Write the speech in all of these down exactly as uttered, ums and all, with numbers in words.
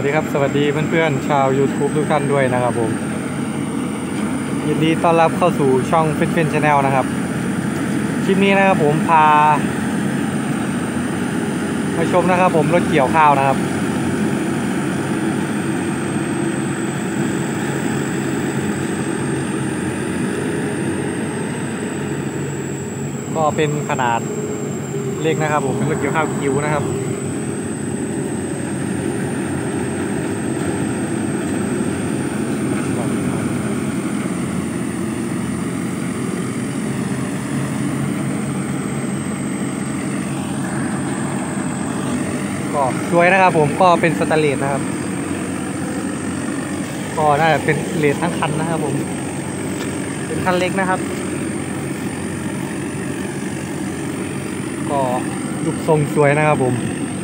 ดีครับสวัสดีเพื่อนๆชาว YouTube ทุกท่านด้วยนะครับผมยินดีต้อนรับเข้าสู่ช่องเฟนเฟนชาแนลนะครับคลิปนี้นะครับผมพามาชมนะครับผมรถเกี่ยวข้าวนะครับก็เป็นขนาดเล็กนะครับผมเป็นรถเกี่ยวข้าวคิวนะครับก็สวยนะครับผมก็เป็นสแตนเลสนะครับก็น่าจะเป็นเลสทั้งคันนะครับผมเป็นคันเล็กนะครับก็รูปทรงสวยนะครับผม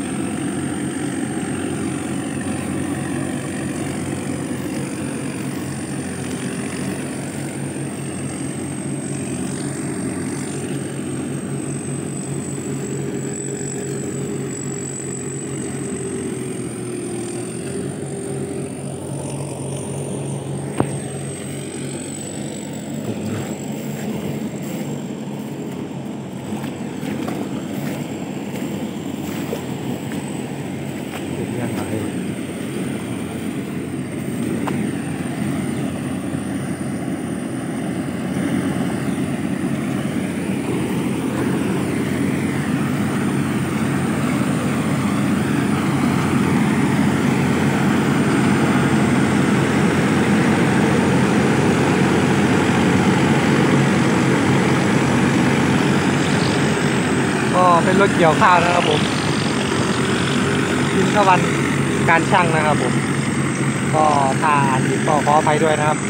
ก็เป็นรถเกี่ยวข้าวนะครับผมยินขวันการช่างนะครับผมก็ถ้าอ่านผิดก็ขออภัยด้วยนะครับ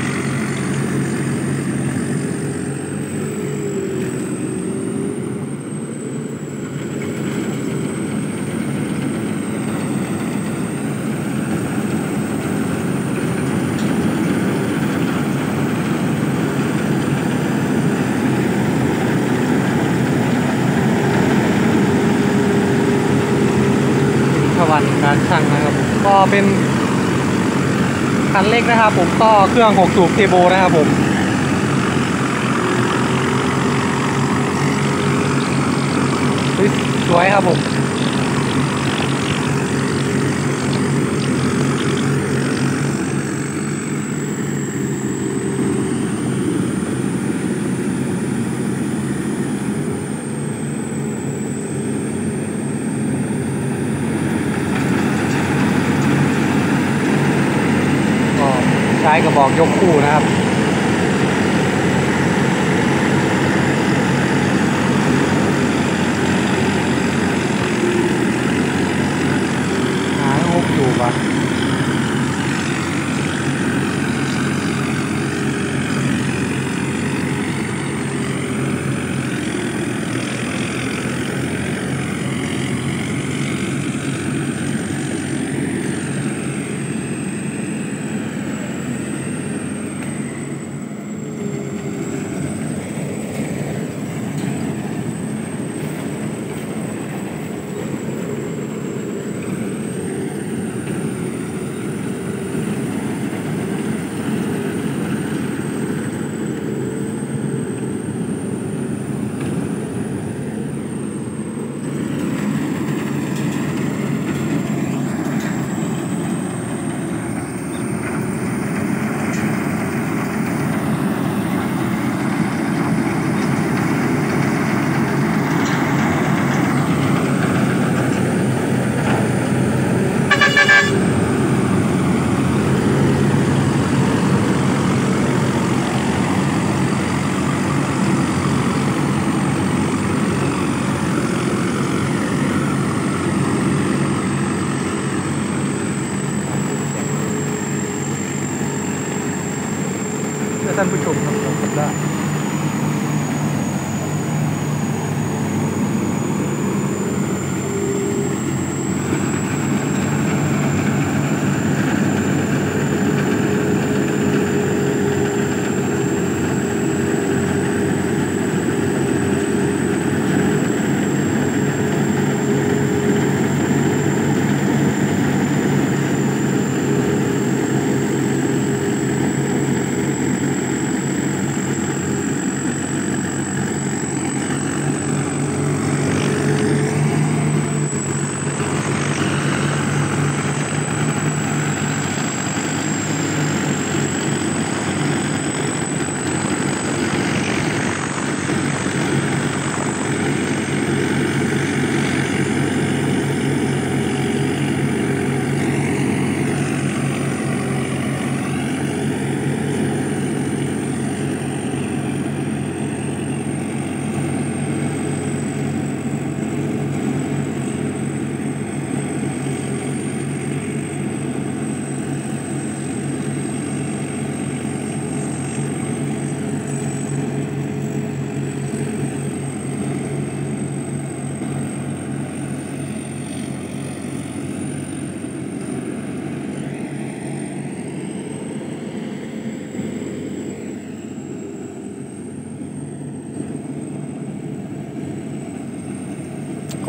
วันการช่างนะครับก็เป็นคันเล็กนะครับผมก็เครื่องหกสูบเทอร์โบนะครับผมสวยครับผมใช้กระบอกยกคู่นะครับหาหกอยู่ปะ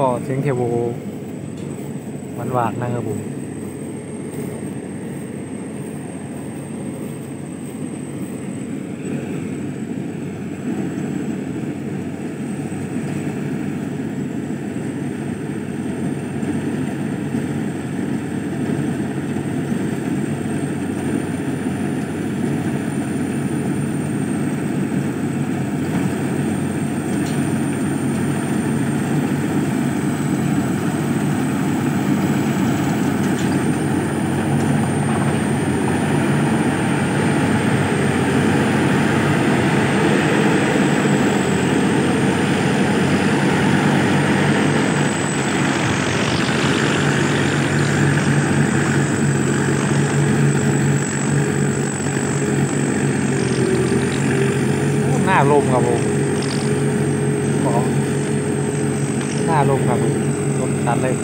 ก็เสียงเทโบหวานๆนะครับผมหน้าลมครับผมขอหน้าลมครับผมลมตัดเลย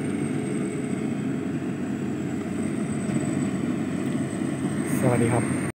สวัสดีครับ